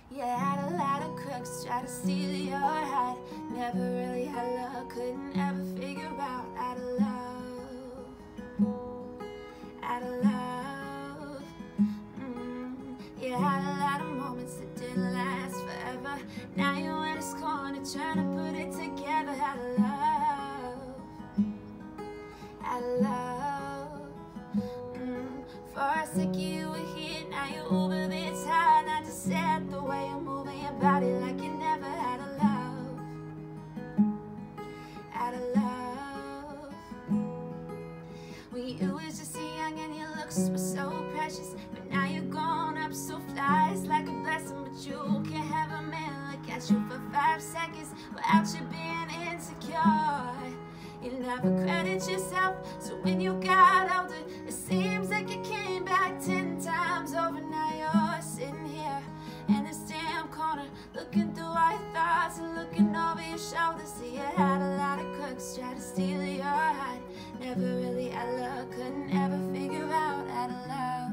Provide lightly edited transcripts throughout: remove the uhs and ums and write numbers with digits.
Yeah, had a lot of crooks try to steal your heart. Never really had love, couldn't ever figure out of love, out of love. Yeah, had a lot of moments that didn't last forever. Now you're in this corner trying to put it together. Out of love, out of love. For a second you were here, now you're over this high. Not to say the way you're moving your body like you never had a love, out of love. When you was just so young and your looks were so precious, but now you're grown up so fly, it's like a blessing. But you can't have a man look at you for 5 seconds without you being insecure. You never credit yourself, so when you got older, it seems like you came back 10 times over. Now you're sitting here in this damn corner, looking through all your thoughts and looking over your shoulder. See, you had a lot of crooks try to steal your heart. Never really had love, couldn't ever figure out of love,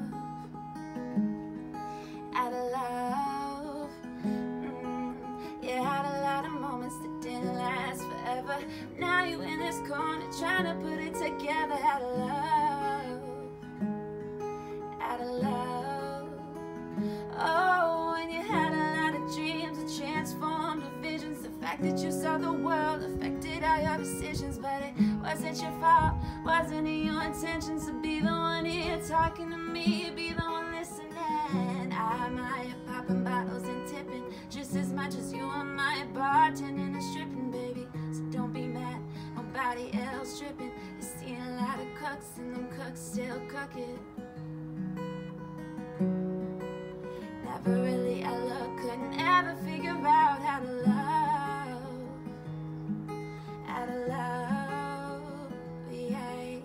out of love. You had a lot of moments that didn't last forever. Now you in this corner trying to put it together. Out of love, out of love. Oh, and you had a lot of dreams that transformed the visions. The fact that you saw the world affected all your decisions, but it wasn't your fault, wasn't in your intentions to be the one here talking to me, be the one listening. I might have popping bottles and tipping just as much as you and my bartending and stripping, baby. So don't be mad, nobody else tripping. You see a lot of cooks and them cooks still cooking. Never really I love, couldn't ever figure out how to love, how to love, yeah.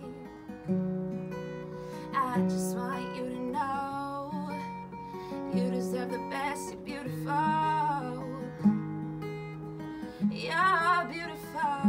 I just want you to know you deserve the best, you're beautiful, you're beautiful.